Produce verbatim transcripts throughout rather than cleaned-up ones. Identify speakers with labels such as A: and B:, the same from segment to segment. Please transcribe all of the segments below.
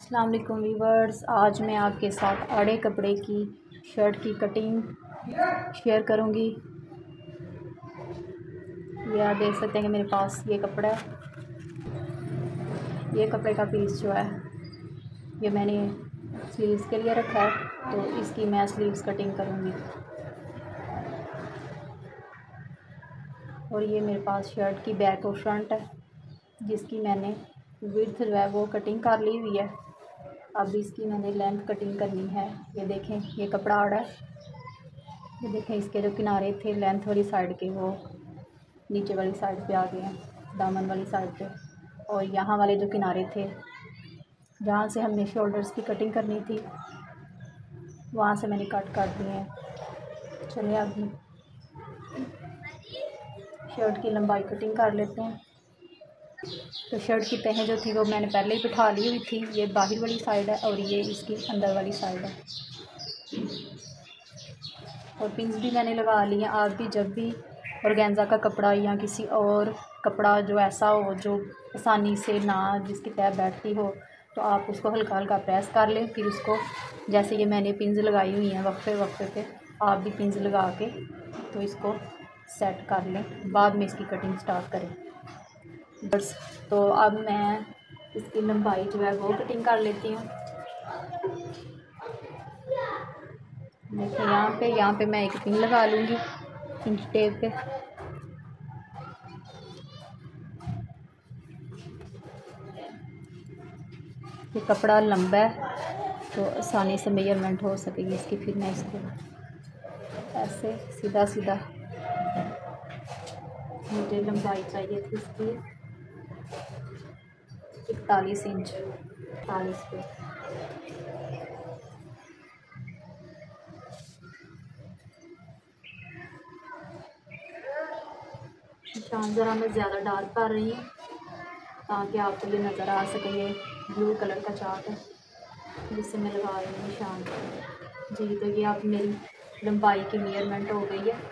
A: अस्सलाम वालेकुम व्यूवर्स, आज मैं आपके साथ आड़े कपड़े की शर्ट की कटिंग शेयर करूंगी। ये आप देख सकते हैं कि मेरे पास ये कपड़ा है। ये कपड़े का पीस जो है ये मैंने स्लीव्स के लिए रखा है, तो इसकी मैं स्लीव्स कटिंग करूंगी। और ये मेरे पास शर्ट की बैक और फ्रंट है, जिसकी मैंने विड्थ जो है वो कटिंग कर ली हुई है। अब इसकी मैंने लेंथ कटिंग करनी है। ये देखें, ये कपड़ा आड़ा है। ये देखें, इसके जो किनारे थे लेंथ वाली साइड के, वो नीचे वाली साइड पे आ गए हैं, दामन वाली साइड पे। और यहाँ वाले जो किनारे थे, जहाँ से हमने शोल्डर्स की कटिंग करनी थी, वहाँ से मैंने कट कर दिए हैं। चलिए अब शर्ट की लंबाई कटिंग कर लेते हैं। तो शर्ट की तह जो थी वो मैंने पहले ही बिठा ली हुई थी। ये बाहर वाली साइड है और ये इसकी अंदर वाली साइड है। और पिंस भी मैंने लगा ली हैं। आप भी जब भी ऑर्गेन्जा का कपड़ा या किसी और कपड़ा जो ऐसा हो जो आसानी से ना जिसकी तह बैठती हो, तो आप उसको हल्का हल्का प्रेस कर लें। फिर उसको जैसे ये मैंने पिंस लगाई हुई हैं वक्फे वक्फे पे, आप भी पिंस लगा के तो इसको सेट कर लें। बाद में इसकी कटिंग स्टार्ट करें। बस, तो अब मैं इसकी लंबाई जो है वो कटिंग कर लेती हूँ। देखिए, यहाँ पे यहाँ पे मैं एक पिन लगा लूँगी इंच टेप पे। ये कपड़ा लंबा है तो आसानी से मेजरमेंट हो सकेगी इसकी। फिर मैं इसको ऐसे सीधा सीधा, मुझे लंबाई चाहिए थी इसकी इकतालीस इंच, इकतालीस पे। निशान ज़रा मैं ज़्यादा डार्क कर रही हूँ ताकि आपको ये नज़र आ सके। ये ब्लू कलर का चार्ट है जिससे मैं लगा रही हूँ निशान जी। तो ये आप मेरी लंबाई की मेजरमेंट हो गई है।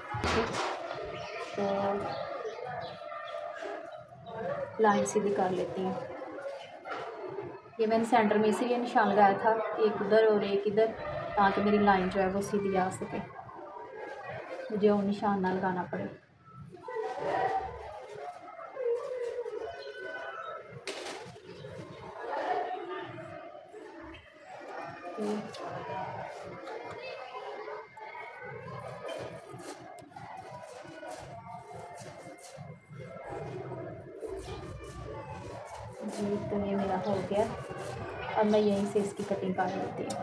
A: तो लाइन सीधी कर लेती हूँ। ये मैंने सेंटर में इसीलिए निशान लगाया था, एक उधर और एक इधर, ताकि मेरी लाइन जो है वो सीधी आ सके, मुझे और निशान ना लगाना पड़े। जी, तो ये मेरा हो गया। अब मैं यहीं से इसकी कटिंग कर लेती हूँ।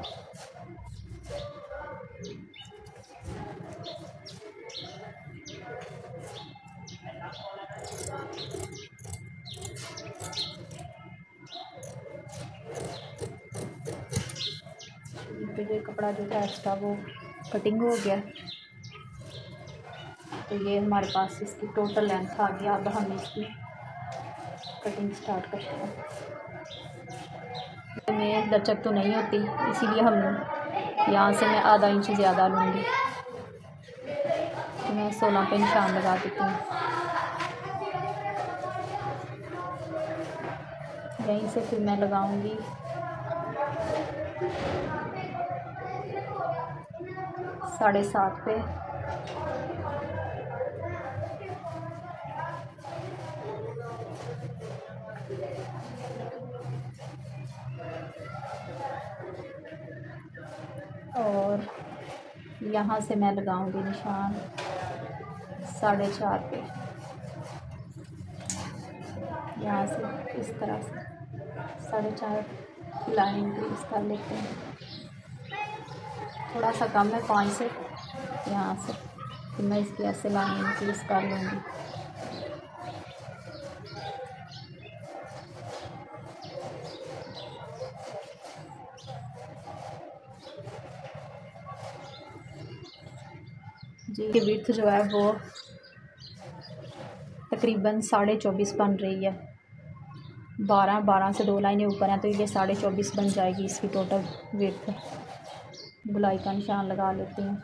A: तो ये कपड़ा जो था एक्स्ट्रा वो कटिंग हो गया। तो ये हमारे पास इसकी टोटल लेंथ आ गया। अब हम इसकी कटिंग स्टार्ट करते हैं। में लचक तो नहीं होती, इसीलिए हम यहाँ से मैं आधा इंच ज़्यादा लूँगी। तो मैं सोलह पे निशान लगा देती हूँ। यहीं से फिर मैं लगाऊंगी साढ़े सात पे। और यहाँ से मैं लगाऊंगी निशान साढ़े चार पे। यहाँ से इस तरह से साढ़े चार लाइन इंक्रीज कर लेते हैं। थोड़ा सा कम है पाँच से, यहाँ से फिर मैं इसकी ऐसे लाइन इंक्रीज कर लूँगी। जी, ये विड्थ जो है वो तकरीबन साढ़े चौबीस बन रही है। बारह बारह से दो लाइनें ऊपर हैं तो ये साढ़े चौबीस बन जाएगी इसकी टोटल विड्थ। गुलाई का निशान लगा लेती हूँ।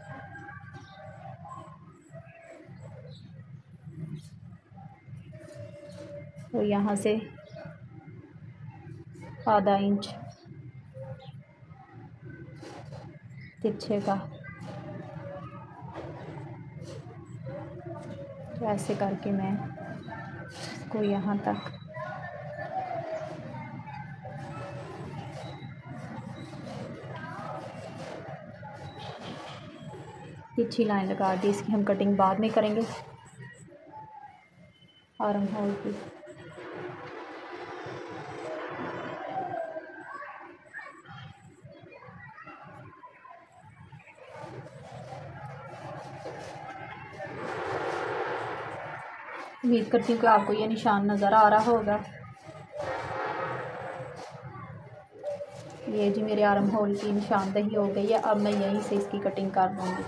A: तो यहाँ से आधा इंच तिरछे का। तो ऐसे करके मैं इसको यहाँ तक तिरछी लाइन लगा दी। इसकी हम कटिंग बाद में करेंगे आर्म होल की। उम्मीद करती हूँ कि आपको ये निशान नज़र आ रहा होगा। ये जी मेरे आर्म होल की निशानदही हो गई है। अब मैं यहीं से इसकी कटिंग कर दूँगी।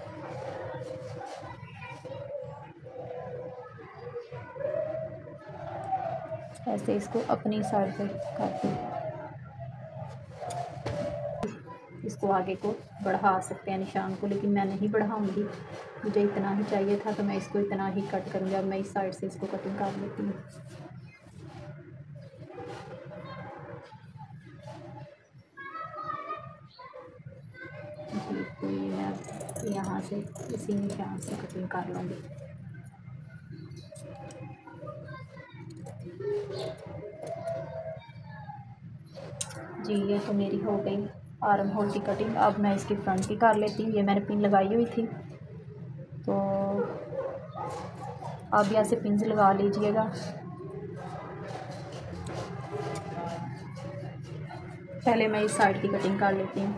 A: ऐसे इसको अपनी साइड पे करके इसको आगे को बढ़ा सकते हैं निशान को, लेकिन मैं नहीं बढ़ाऊंगी। मुझे इतना ही चाहिए था तो मैं इसको इतना ही कट करूँगी। अब मैं इस साइड से इसको कटिंग कर लेती हूँ। जी तो ये मैं यहाँ से इसी निशान से कटिंग कर लूँगी। जी ये तो मेरी हो गई आर्म होल की कटिंग। अब मैं इसकी फ्रंट की कर लेती हूँ। ये मैंने पिन लगाई हुई थी, तो आप यहाँ से पिन लगा लीजिएगा। पहले मैं इस साइड की कटिंग कर लेती हूँ।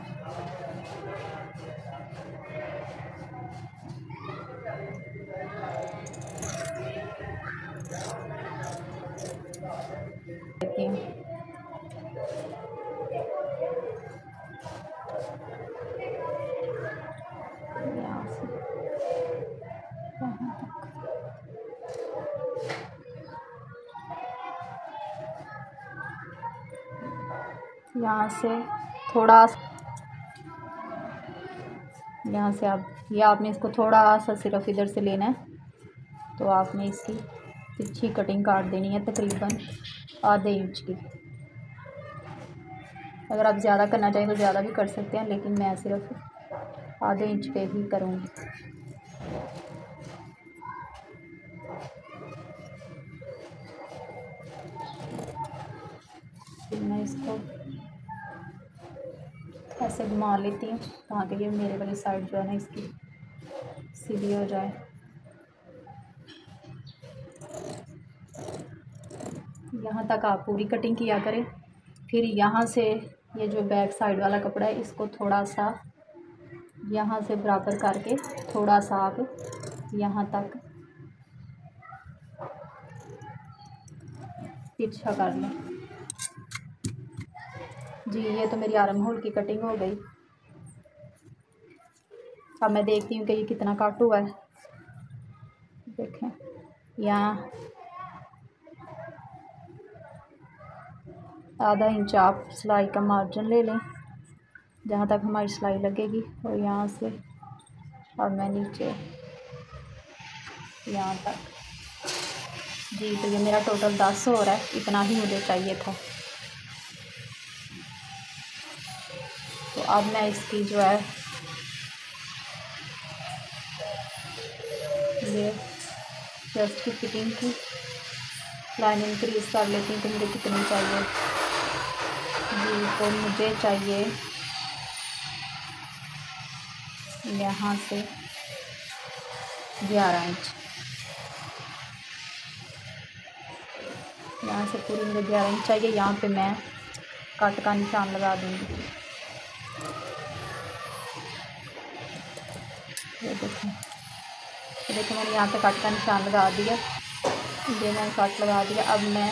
A: यहाँ से थोड़ा यहाँ से आप ये आपने इसको थोड़ा सा सिर्फ इधर से लेना है, तो आपने इसकी तिरछी कटिंग काट देनी है तकरीबन आधे इंच की। अगर आप ज़्यादा करना चाहें तो ज़्यादा भी कर सकते हैं, लेकिन मैं सिर्फ आधे इंच पे ही करूँगी। फिर मैं इसको ऐसे घुमा लेती हूँ ताकि ये मेरे वाली साइड जो है ना इसकी सीधी हो जाए। यहाँ तक आप पूरी कटिंग किया करें। फिर यहाँ से ये जो बैक साइड वाला कपड़ा है इसको थोड़ा सा यहाँ से बराबर करके थोड़ा सा आप यहाँ तक तिरछा कर लें। जी ये तो मेरी आर्म होल की कटिंग हो गई। अब मैं देखती हूँ कि ये कितना कट हुआ है। देखें यहाँ आधा इंच आप सिलाई का मार्जिन ले लें जहाँ तक हमारी सिलाई लगेगी, और यहाँ से और मैं नीचे यहाँ तक। जी तो ये मेरा टोटल दस हो रहा है, इतना ही मुझे चाहिए था। तो अब मैं इसकी जो है ये चेस्ट की फिटिंग की लाइन इंक्रीज़ कर लेती हूँ। तो मुझे कितनी चाहिए? जी तो मुझे चाहिए यहाँ से ग्यारह इंच। यहाँ से पूरी मुझे ग्यारह इंच चाहिए। यहाँ पे मैं कट का निशान लगा दूँगी। ये देखें, तो देखो मैंने यहाँ पे कट का निशान लगा दिया। ये मैंने कट लगा दिया। अब मैं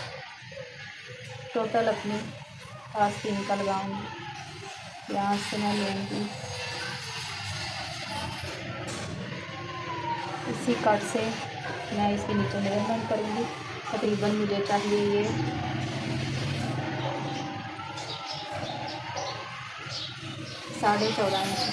A: टोटल अपनी आस्तीन का लगाऊंगी। यहाँ से मैं लूँगी इसी कट से मैं इसके नीचे मेजरमेंट करूँगी। तकरीबन मुझे चाहिए ये साढ़े चौदह इंच।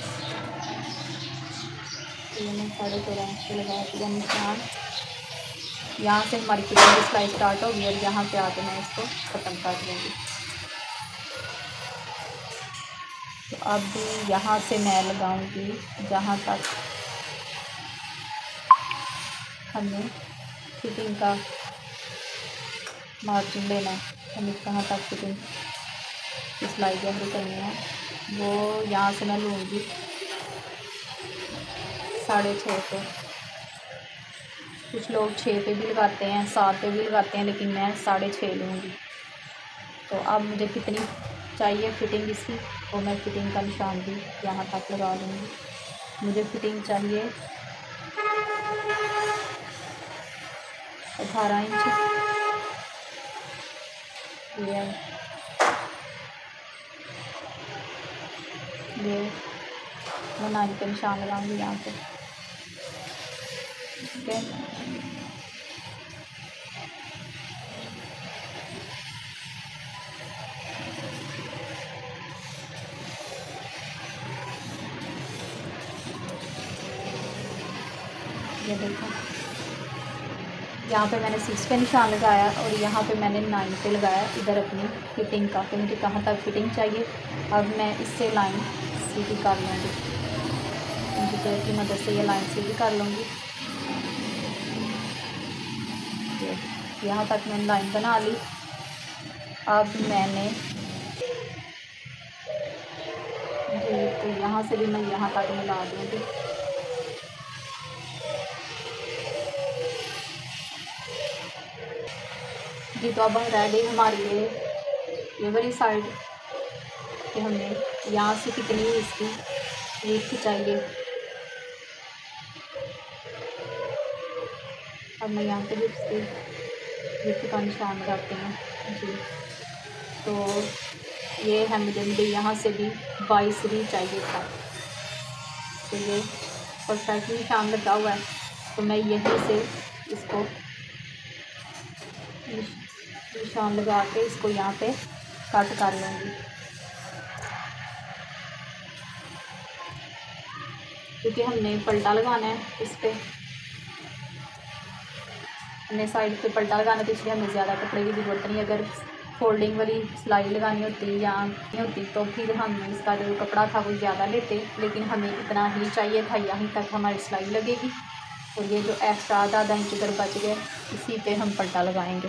A: ये मैं साढ़े चौदह इंच पे लगा दिया निशान। यहाँ से हमारी फिटिंग की सिलाई स्टार्ट होगी और यहाँ पे आके मैं इसको ख़त्म कर दूँगी। तो अब यहाँ से मैं लगाऊंगी जहाँ तक हमें फिटिंग का मार्जिन लेना है, हमें कहाँ तक फिटिंग की सिलाई गहरी करनी है, वो यहाँ से मैं लूँगी साढ़े छः पे। कुछ लोग छः पे भी लगाते हैं, सात पे भी लगाते हैं, लेकिन मैं साढ़े छः लूँगी। तो अब मुझे कितनी चाहिए फिटिंग इसकी, तो मैं फिटिंग का निशान भी यहाँ तक लगा लूँगी। मुझे फिटिंग चाहिए अठारह इंच, ये ये मैं नाइन पे निशान लगाऊंगी यहाँ पे। ठीक है, ये देखो यहाँ पे मैंने सिक्स पे निशान लगाया और यहाँ पे मैंने नाइन पे लगाया इधर अपनी फिटिंग का, कि मुझे कहाँ तक फिटिंग चाहिए। अब मैं इससे लाइन सीधी कर लूँगी, कंप्यूटर की मदद से ये लाइन सीधी कर लूँगी। यहाँ तक मैंने लाइन बना ली। अब मैंने जी तो यहाँ से भी मैं यहाँ तक मिला दूँगी। जी तो अब रह गई हमारी ये ये वाली साइड कि हमें यहाँ से कितनी इसकी विड्थ चाहिए। अब मैं यहाँ पे भी इसकी विड्थ का निशान लगाती हूँ जी। तो ये है मुझे मुझे यहाँ से भी बाईस भी चाहिए था, तो ये परफेक्ट निशान लगा हुआ है। तो मैं यहीं से इसको निशान लगा के इसको यहाँ पे कट कर लूँगी, क्योंकि हमने पलटा लगाना है इस पर, हमने साइड पे पलटा लगाना है, तो इसलिए हमें ज़्यादा कपड़े की ज़रूरत नहीं। अगर फोल्डिंग वाली सिलाई लगानी होती या नहीं होती तो फिर हम इसका जो कपड़ा था वो ज़्यादा लेते, लेकिन हमें इतना ही चाहिए था, यहीं तक हमारी सिलाई लगेगी। और ये जो एक्स्ट्रा आधा आधा इंच इधर बच गए इसी पे हम पलटा लगाएंगे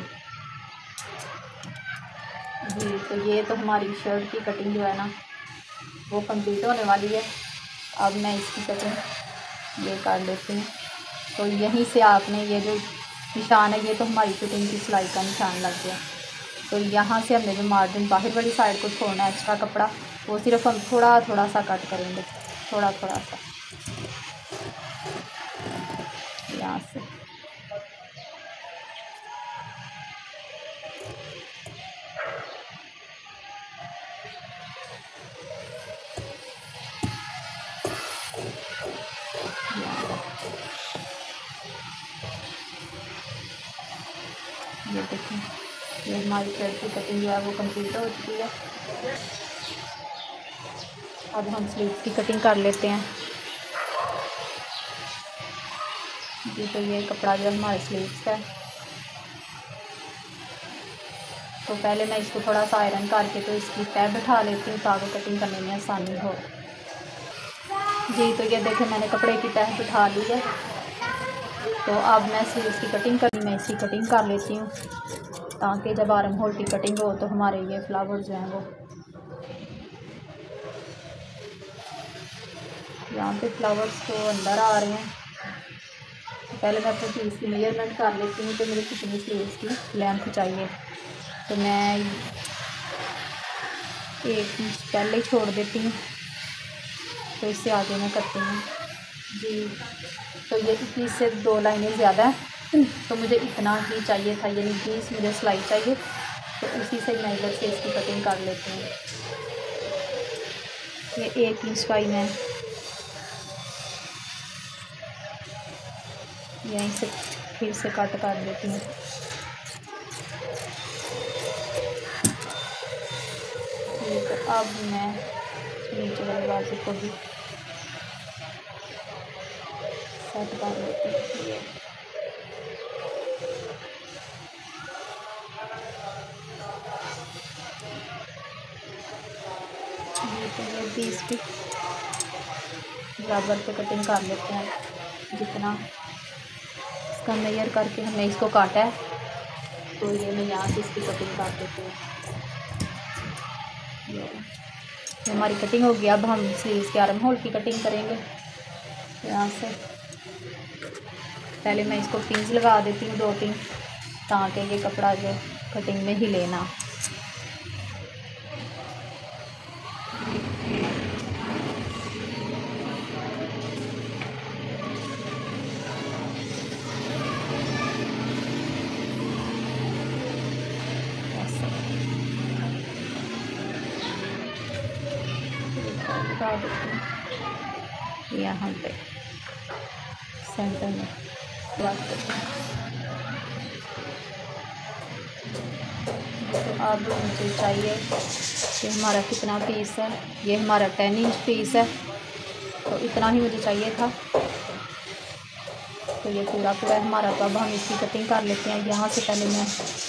A: जी। तो ये तो हमारी शर्ट की कटिंग जो है ना वो कंप्लीट होने वाली है। अब मैं इसकी कटिंग ये कर लेती हूँ। तो यहीं से आपने ये जो निशान है ये तो हमारी फिटिंग की सिलाई का निशान लग गया। तो यहाँ से हमने जो मार्जिन बाहर वाली साइड को छोड़ना है एक्स्ट्रा कपड़ा, वो सिर्फ हम थोड़ा थोड़ा सा कट करेंगे, थोड़ा थोड़ा सा यहाँ से। ये देखें ये हमारी शर्ट की कटिंग जो है वो कंप्लीट हो चुकी है। अब हम स्लीव्स की कटिंग कर लेते हैं जी। तो ये कपड़ा जो हमारे स्लीव्स का है, तो पहले मैं इसको थोड़ा सा आयरन करके तो इसकी तह बिठा लेती हूँ ताकि कटिंग करने में आसानी हो जी। तो ये देखें मैंने कपड़े की तह बिठा ली है। तो अब मैं स्लीव्स की कटिंग करनी मैं इसकी कटिंग कर लेती हूँ, ताकि जब आर्म होल की कटिंग हो तो हमारे ये फ्लावर जो हैं वो यहाँ पे फ्लावर्स तो अंदर आ रहे हैं। तो पहले मैं अपने पीस की मेजरमेंट कर लेती हूँ कि मुझे कितनी स्लीव्स की लेंथ चाहिए। तो मैं एक इंच पहले ही छोड़ देती हूँ, तो इससे आगे मैं करती हूँ जी। तो ये इक्कीस से दो लाइनें ज़्यादा है, तो मुझे इतना ही चाहिए था, यानी बीस मुझे सिलाई चाहिए। तो उसी से मैं इधर से इसकी कटिंग कर लेती हूँ। ये एक इंच का ही मैं यहीं से फिर से कट कर देती हूँ। ठीक है, अब मैं नीचे वाले बाजू को भी सेट कर लेती हूँ। ये तो ये बीस की बराबर पे कटिंग कर लेते हैं। जितना इसका मेजर करके हमने इसको काटा है, तो ये मैं यहाँ से इसकी कटिंग कर देती हूँ। ये हमारी कटिंग हो गई। अब हम स्लीव्स के आर्म होल की कटिंग करेंगे। यहाँ से पहले मैं इसको पिंस लगा देती हूँ दो तीन, ताकि ये कपड़ा जो कटिंग में ही लेना। लगा देती हूँ यहाँ पे सेंटर में रख देती हूँ। तो अब मुझे चाहिए कि हमारा कितना पीस है। ये हमारा टेन इंच पीस है, तो इतना ही मुझे चाहिए था। तो ये पूरा पूरा हमारा। तो अब हम इसकी कटिंग कर लेते हैं। यहाँ से पहले मैं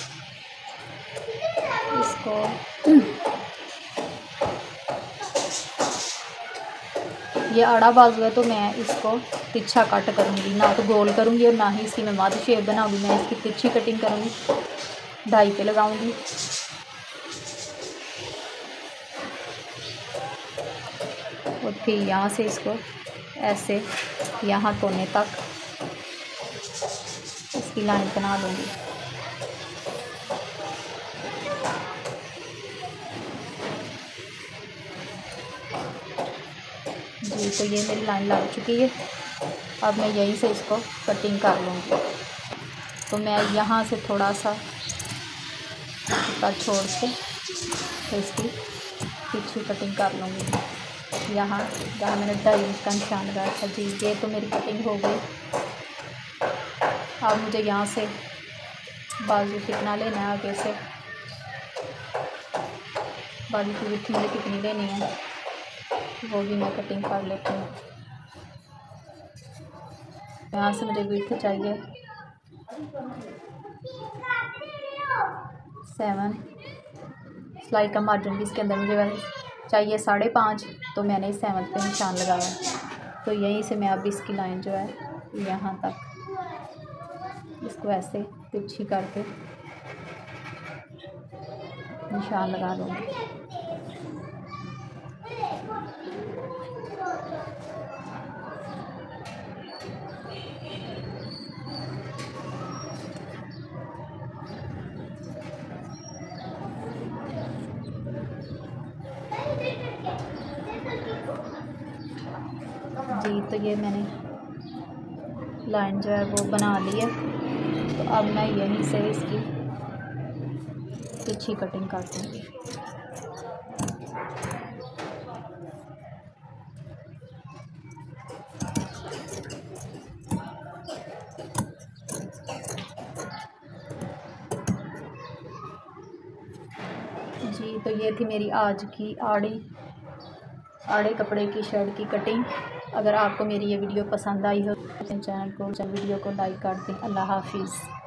A: इसको ये आड़ा बाजू है, तो मैं इसको तिरछा कट करूँगी, ना तो गोल करूँगी और ना ही इसकी मैं मध शेप बनाऊँगी। मैं इसकी तिरछी कटिंग करूँगी, ढाई पे लगाऊँगी। और फिर यहाँ से इसको ऐसे यहाँ कोने तक इसकी लाइन बना लूँगी। जी, तो ये मेरी लाइन लग चुकी है। अब मैं यहीं से इसको कटिंग कर लूँगी। तो मैं यहाँ से थोड़ा सा छोड़ के तो इसकी पीछे कटिंग कर लूँगी। यहाँ जहाँ मैंने ढाई इंच का निशान लगाया था। जी, ये तो मेरी कटिंग हो गई। अब मुझे यहाँ से बाजू कितना लेना है, आगे से बाजू की विड्थ मुझे कितनी लेनी है, वो भी मैं कटिंग कर लेती हूँ। यहाँ से मुझे विड्थ चाहिए सेवन। सिलाई का मार्जिन भी इसके अंदर मुझे चाहिए साढ़े पाँच, तो मैंने इस सेवन पे निशान लगाया। तो यहीं से मैं अब इसकी लाइन जो है यहाँ तक इसको ऐसे तिरछी करके निशान लगा दूँगी। जी, तो ये मैंने लाइन जो है वो बना ली है। तो अब मैं यहीं से इसकी तिरछी कटिंग कर दूँगी। जी, तो ये थी मेरी आज की आड़ी आड़े कपड़े की शर्ट की कटिंग। अगर आपको मेरी ये वीडियो पसंद आई हो तो चैनल को वीडियो को लाइक कर दें। अल्लाह हाफिज़।